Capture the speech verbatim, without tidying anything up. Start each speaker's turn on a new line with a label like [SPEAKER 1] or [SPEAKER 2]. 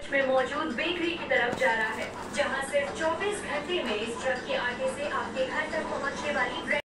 [SPEAKER 1] में मौजूद बेकरी की तरफ जा रहा है, जहां सिर्फ चौबीस घंटे में इस ट्रक के आटे